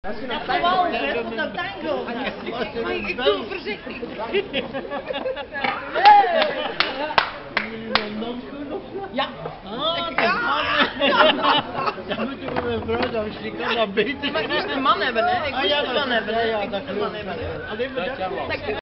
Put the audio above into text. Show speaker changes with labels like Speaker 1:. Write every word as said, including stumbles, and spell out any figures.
Speaker 1: Als je een tango hebt, op een tango.
Speaker 2: Ik, ik doe voorzichtig.
Speaker 1: Ja.
Speaker 3: Dan moeten we een vrouw, dan misschien kan dat beter.
Speaker 2: Maar ik moest een man hebben, hè? Ik moest een man hebben.
Speaker 3: Ja, ja,
Speaker 2: Ik
Speaker 3: dat
Speaker 2: moest een man
Speaker 3: klopt.
Speaker 2: hebben.
Speaker 3: Alleen maar dat.